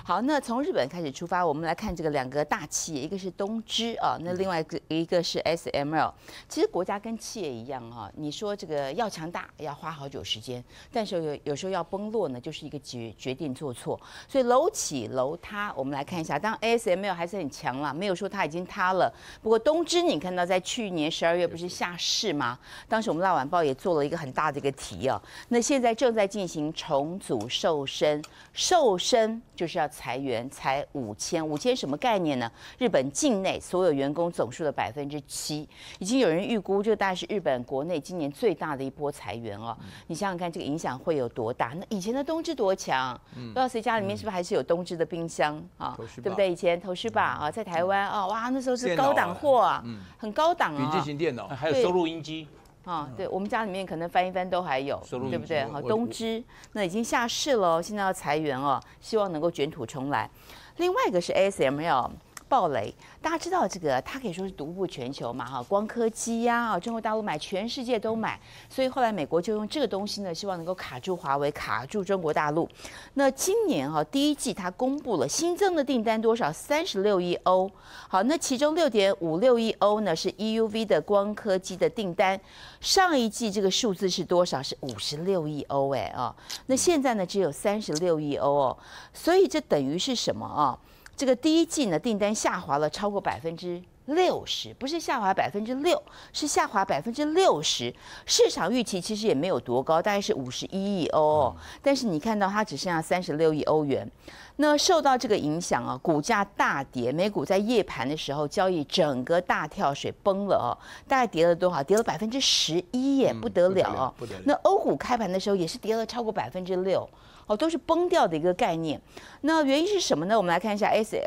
好，那从日本开始出发，我们来看这个两个大企业，一个是东芝啊，那另外一个是 SML。其实国家跟企业一样哈，你说这个要强大要花好久时间，但是有时候要崩落呢，就是一个决定做错。所以楼起楼塌，我们来看一下，当然 ASML 还是很强啦，没有说它已经塌了。不过东芝你看到在去年12月不是下市吗？当时我们大晚报也做了一个很大的一个题啊。那现在正在进行重组瘦身，瘦身就是要裁员，裁5000什么概念呢？日本境内所有员工总数的7%，已经有人预估这大概是日本国内今年最大的一波裁员哦。你想想看，这个影响会有多大？那以前的东芝多强，不知道谁家里面是不是还是有东芝的冰箱啊？对不对？以前头须吧啊，在台湾啊，哇，那时候是高档货啊，很高档啊。 笔记型电脑， 还有收录音机。 对，我们家里面可能翻一翻都还有，对不对？好，东芝那已经下市了，现在要裁员哦，希望能够卷土重来。另外一个是 ASML 暴雷，大家知道这个，它可以说是独步全球嘛，哈，光刻机呀，中国大陆买，全世界都买，所以后来美国就用这个东西呢，希望能够卡住华为，卡住中国大陆。那今年第一季它公布了新增的订单多少？36亿欧。好，那其中6.56亿欧呢是 EUV 的光刻机的订单，上一季这个数字是多少？是56亿欧那现在呢只有36亿欧哦，所以这等于是什么啊？这个第一季呢，订单下滑了超过60%，不是下滑6%，是下滑60%。市场预期其实也没有多高，大概是51亿欧但是你看到它只剩下36亿欧元。那受到这个影响啊，股价大跌，美股在夜盘的时候交易整个大跳水崩了大概跌了多少？跌了11%耶，不得了不得了。那欧股开盘的时候也是跌了超过6%。都是崩掉的一个概念。那原因是什么呢？我们来看一下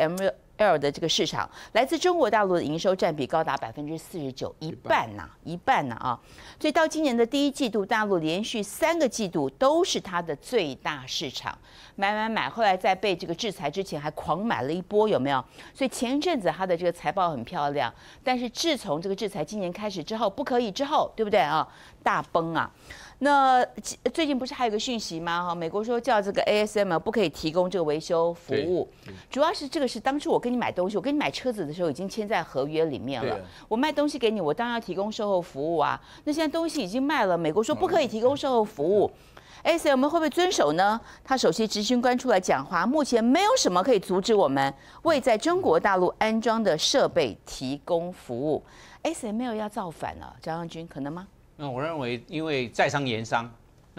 SML 的这个市场，来自中国大陆的营收占比高达49%，一半呐所以到今年的第一季度，大陆连续3个季度都是它的最大市场，买，后来在被这个制裁之前还狂买了一波，有没有？所以前一阵子它的这个财报很漂亮，但是自从这个制裁今年开始之后，不可以之后，对不对啊？大崩啊！那最近不是还有个讯息吗？美国说叫这个 ASML 不可以提供这个维修服务，主要是这个是当初我跟你买东西，我跟你买车子的时候已经签在合约里面了。我卖东西给你，我当然要提供售后服务啊。那现在东西已经卖了，美国说不可以提供售后服务。ASML 会不会遵守呢？他首席执行官出来讲话，目前没有什么可以阻止我们为在中国大陆安装的设备提供服务。ASML 要造反了，张将军可能吗？ 那我认为，因为在商言商，那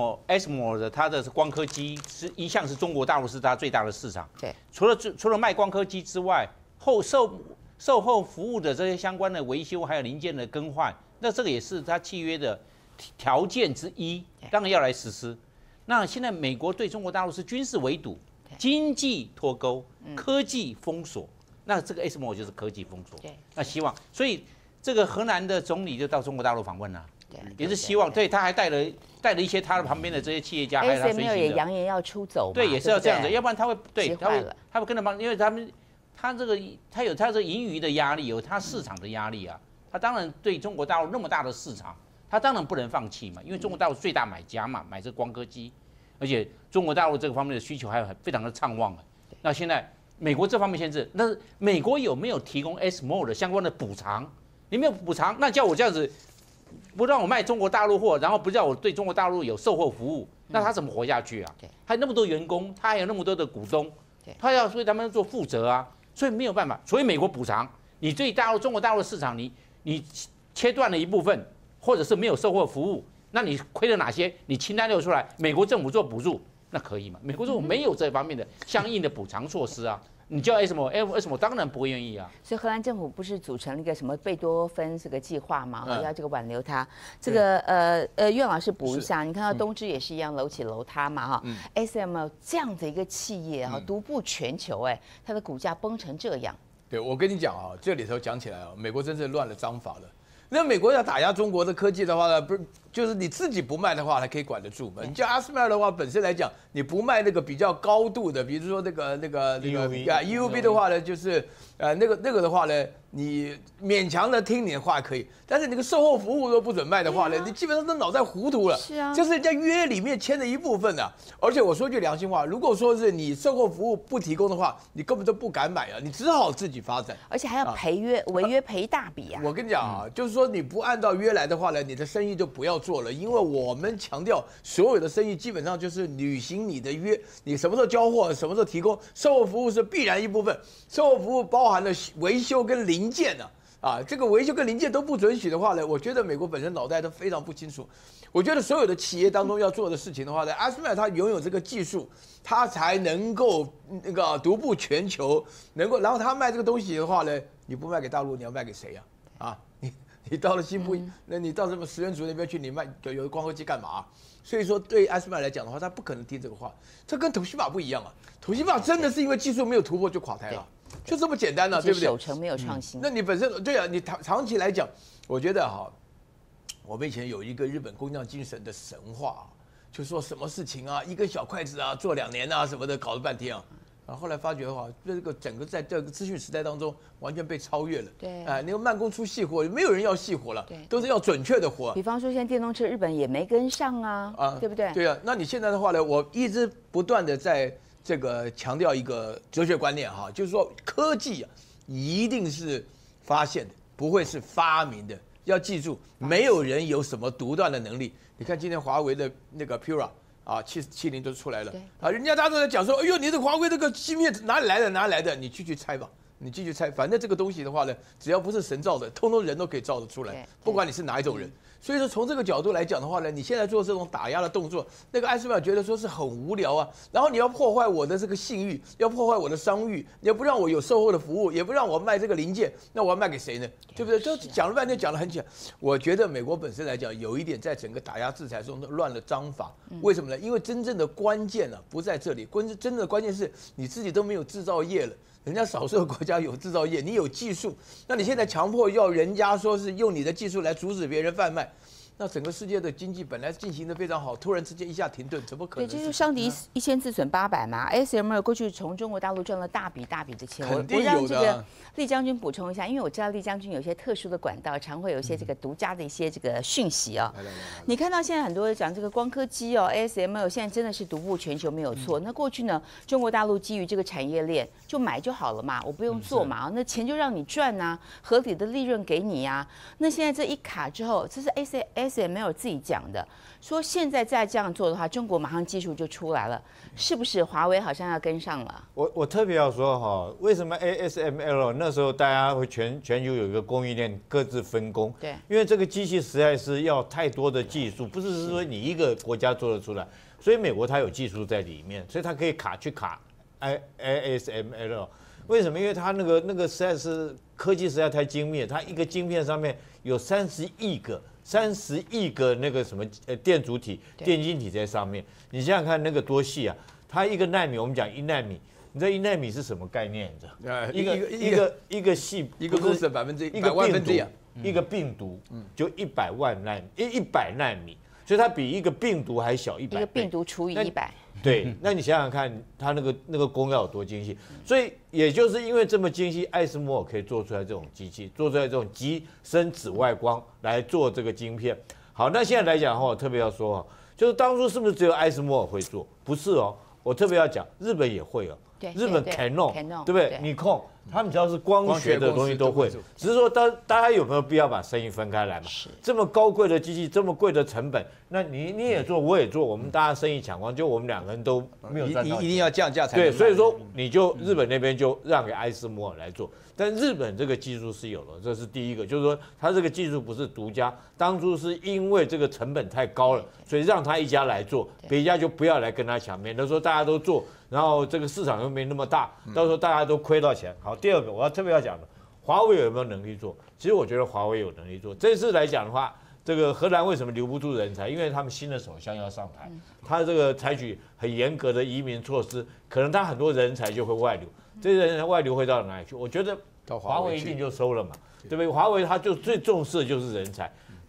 ASML 的它的光刻机是一向是中国大陆是它最大的市场。 对， 除了卖光刻机之外，售后服务的这些相关的维修还有零件的更换，那这个也是它契约的条件之一，当然要来实施。那现在美国对中国大陆是军事围堵、经济脱钩、科技封锁，那这个 ASML 就是科技封锁。那希望，所以这个荷兰的总理就到中国大陆访问了，也是希望，对，他还带了一些他的旁边的这些企业家，还有他随行的。 也扬言要出走， 对，也是要这样子，要不然他会对，他会跟着帮，因为他有他这盈余的压力，有他市场的压力啊。他当然对中国大陆那么大的市场，他当然不能放弃嘛，因为中国大陆最大买家嘛，买这光刻机，而且中国大陆这个方面的需求还有非常的畅旺。那现在美国这方面限制，那美国有没有提供 ASML 的相关的补偿？你没有补偿，那叫我这样子不让我卖中国大陆货，然后不叫我对中国大陆有售后服务，那他怎么活下去啊？还有那么多员工，他还有那么多的股东，他要为他们做负责啊，所以没有办法，所以美国补偿你对中国大陆市场，你切断了一部分，或者是没有售后服务，那你亏了哪些？你清单列出来，美国政府做补助，那可以吗？美国政府没有这方面的相应的补偿措施啊。你叫 ASML 当然不会愿意啊。 所以荷兰政府不是组成了一个什么贝多芬这个计划吗？要这个挽留他。这个苑老师补一下，你看到东芝也是一样，楼起楼塌嘛ASML 这样的一个企业独步全球，它的股价崩成这样。 对，我跟你讲这里头讲起来美国真是乱了章法了。那美国要打压中国的科技的话呢， 就是你自己不卖的话，还可以管得住嘛。你叫 ASML 的话，本身来讲，你不卖那个比较高度的，比如说那个 EUV 的话呢，就是那个的话呢，你勉强的听你的话可以，但是那个售后服务都不准卖的话呢，你基本上都脑袋糊涂了。 是啊， 这是人家约里面签的一部分啊。而且我说句良心话，如果说是你售后服务不提供的话，你根本都不敢买啊，你只好自己发展， 而且还要违约赔一大笔啊。 我跟你讲啊，就是说你不按照约来的话呢，你的生意就不要做了，因为我们强调所有的生意基本上就是履行你的约，你什么时候交货，什么时候提供，售后服务是必然一部分，售后服务包含了维修跟零件啊，这个维修跟零件都不准许的话呢，我觉得美国本身脑袋都非常不清楚。我觉得所有的企业当中要做的事情的话呢，ASML它拥有这个技术，它才能够那个独步全球，能够，然后它卖这个东西的话呢，你不卖给大陆，你要卖给谁呀？你到了新部，那你到什么石原族那边去，你卖有光刻机干嘛？所以说对 ASML 来讲的话，他不可能听这个话。这跟Toshiba不一样啊，Toshiba真的是因为技术没有突破就垮台了，就这么简单了，对不对？ 守成没有创新。 那你本身对啊，你长期来讲，我觉得哈，我们以前有一个日本工匠精神的神话，就说什么事情啊，一根小筷子啊，做2年啊什么的，搞了半天啊。然后后来发觉的话，这个整个在这个资讯时代当中完全被超越了。 对， 那个慢工出细活，没有人要细活了，都是要准确的活。 比方说，现在电动车日本也没跟上啊，对不对？ 对啊，那你现在的话呢，我一直不断的在这个强调一个哲学观念哈，就是说科技啊，一定是发现的，不会是发明的。要记住，没有人有什么独断的能力。你看今天华为的那个 Pura。70都出来了啊！人家大家都在讲说，哎呦，你这华为这个芯片哪里来的？哪里来的？你继续猜吧，你继续猜。反正这个东西的话呢，只要不是神造的，通通人都可以造得出来，不管你是哪一种人。所以说从这个角度来讲的话呢，你现在做这种打压的动作，那个ASML觉得说是很无聊啊。然后你要破坏我的这个信誉，要破坏我的商誉，你也不让我有售后的服务，也不让我卖这个零件，那我要卖给谁呢？对不对？就讲了半天，讲了很久。我觉得美国本身来讲，有一点在整个打压制裁中乱了章法。为什么呢？因为真正的关键呢不在这里，真正的关键是你自己都没有制造业了。人家少数的国家有制造业，你有技术，那你现在强迫要人家说是用你的技术来阻止别人贩卖，那整个世界的经济本来进行的非常好，突然之间一下停顿，怎么可能？ 对，就是伤敌1000自损800嘛。ASML 过去从中国大陆赚了大笔的钱， 肯定有的。 我让这个厉将军补充一下，因为我知道厉将军有些特殊的管道，常会有一些这个独家的一些这个讯息啊。你看到现在很多人讲这个光刻机哦 ，ASML 现在真的是独步全球没有错。那过去呢，中国大陆基于这个产业链就买就好了嘛，我不用做嘛，那钱就让你赚啊，合理的利润给你啊。那现在这一卡之后，这是 ASML 自己讲的，说现在再这样做的话，中国马上技术就出来了，是不是？华为好像要跟上了。 我特别要说哈，为什么 ASML 那时候大家会全球有一个供应链各自分工？ 对， 因为这个机器实在是要太多的技术，不是说你一个国家做得出来，所以美国它有技术在里面，所以它可以卡 ASML。为什么？因为它那个实在是科技实在太精密，它一个晶片上面有30亿个那个什么电阻体、电晶体在上面。你想想看那个多细啊！它1个纳米，我们讲1纳米，你知道1纳米是什么概念？你知道？一个细一个公司的100万分之一， 一个病毒就100纳米，所以它比一个病毒还小100倍。 一个病毒除以100。 对，那你想想看，它那个功要有多精细，所以也就是因为这么精细，艾斯摩尔可以做出来这种机器，做出来这种极深紫外光来做这个晶片。好，那现在来讲的话，我特别要说哈，就是当初是不是只有艾斯摩尔会做？不是哦，我特别要讲，日本也会哦。日本 Canon 对不对？尼康他们只要是光学的东西都会，只是说大家有没有必要把生意分开来嘛？这么高贵的机器，这么贵的成本，那你也做，我也做，我们大家生意抢光，就我们2个人都没有赚到， 一定要降价才能。 对，所以说你就日本那边就让给艾斯摩尔来做，但日本这个技术是有的，这是第一个，就是说它这个技术不是独家，当初是因为这个成本太高了，所以让他一家来做，别家就不要来跟他抢，免得说大家都做。然后这个市场又没那么大，到时候大家都亏到钱。好，第二个我要特别要讲的，华为有没有能力做？其实我觉得华为有能力做。这次来讲的话，这个荷兰为什么留不住人才？因为他们新的首相要上台，他这个采取很严格的移民措施，可能他很多人才就会外流。这些人才外流会到哪里去？我觉得华为一定就收了嘛，对不对？华为他就最重视的就是人才。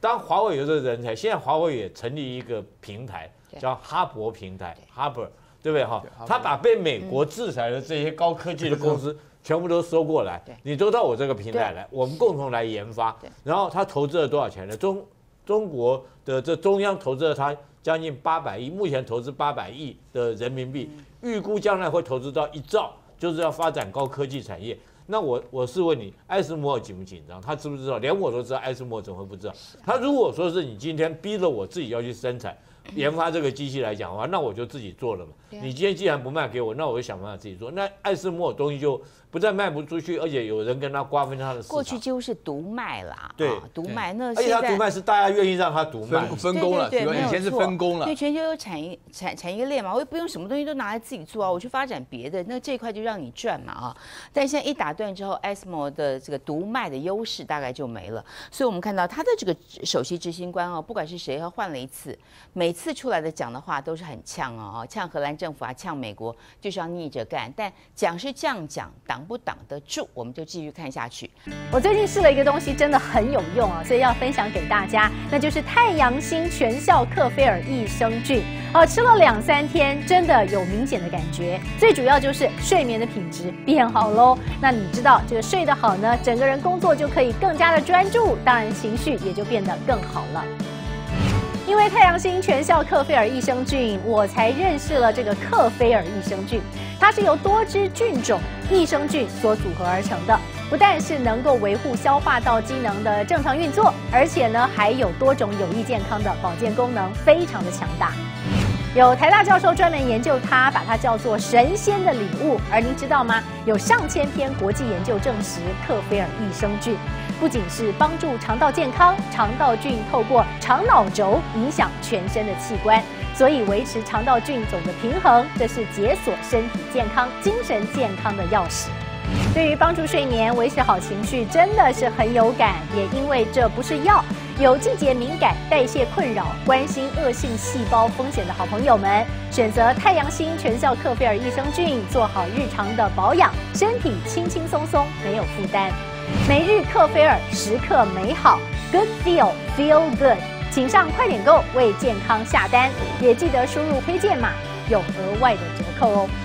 当华为有这个人才，现在华为也成立一个平台，叫哈勃平台 ，Harbor， 对不对哈？他把被美国制裁的这些高科技的公司全部都收过来，你都到我这个平台来，我们共同来研发。然后他投资了多少钱呢？中国的这中央投资了他将近800亿，目前投资800亿的人民币，预估将来会投资到1兆，就是要发展高科技产业。那我是问你，艾斯摩尔紧不紧张？他知不知道？连我都知道，艾斯摩尔怎么会不知道？他如果说是你今天逼着我自己要去生产、研发这个机器来讲的话，那我就自己做了嘛。你今天既然不卖给我，那我就想办法自己做。那艾斯摩尔东西就不但卖不出去，而且有人跟他瓜分他的市场。 过去几乎是独卖啦， 对， 独卖。那而且他独卖是大家愿意让他独卖， 分工了，以前是分工了。 因为全球有产业链嘛，我也不用什么东西都拿来自己做啊，我去发展别的，那这一块就让你赚嘛啊。但现在一打断之后，艾斯摩尔的这个独卖的优势大概就没了。所以我们看到他的这个首席执行官哦，不管是谁，他换了一次，每次出来的讲的话都是很呛哦，呛荷兰政府啊，呛美国，就是要逆着干。但讲是这样讲，挡不挡得住？我们就继续看下去。 我最近试了一个东西，真的很有用啊，所以要分享给大家，那就是太阳星全效克菲尔益生菌。吃了2、3天，真的有明显的感觉。最主要就是睡眠的品质变好喽。那你知道这个睡得好呢，整个人工作就可以更加的专注，当然情绪也就变得更好了。因为太阳星全效克菲尔益生菌，我才认识了这个克菲尔益生菌。它是由多支菌种益生菌所组合而成的，不但是能够维护消化道机能的正常运作，而且呢还有多种有益健康的保健功能，非常的强大。有台大教授专门研究它，把它叫做神仙的礼物。而您知道吗？有上千篇国际研究证实，克菲尔益生菌不仅是帮助肠道健康，肠道菌透过肠脑轴影响全身的器官，所以维持肠道菌种的平衡，这是解锁身体健康、精神健康的钥匙。对于帮助睡眠、维持好情绪，真的是很有感。也因为这不是药，有季节敏感、代谢困扰、关心恶性细胞风险的好朋友们，选择太阳星全效克菲尔益生菌，做好日常的保养，身体轻轻松松，没有负担。每日克菲尔，时刻美好 ，Good Feel Good， 请上快点购为健康下单，也记得输入推荐码，有额外的折扣哦。